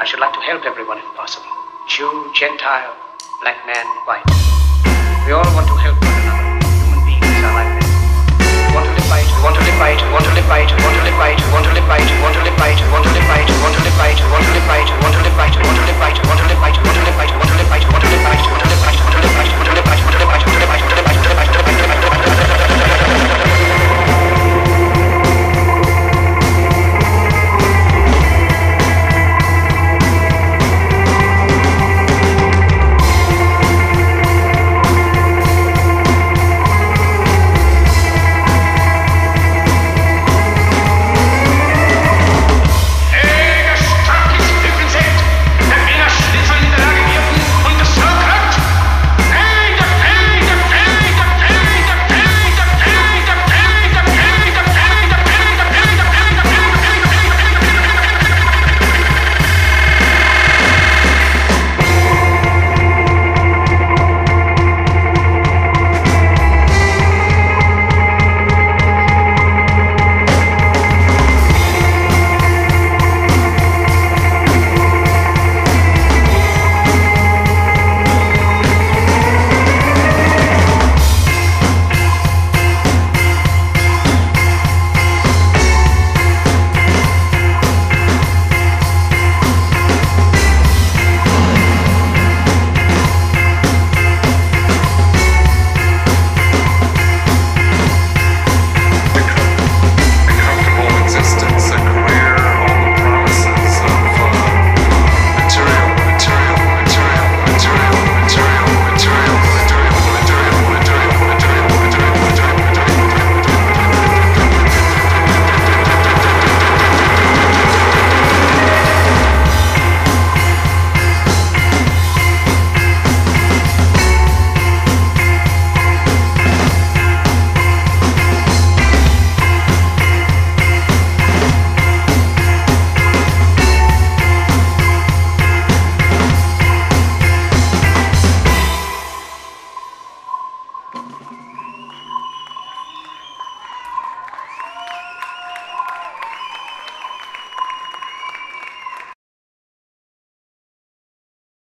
I should like to help everyone if possible. Jew, Gentile, black man, white. We all want to help one another. Human beings are like that. We want to live by it, we want to live by it, we want to live by it, we want to live by it, we want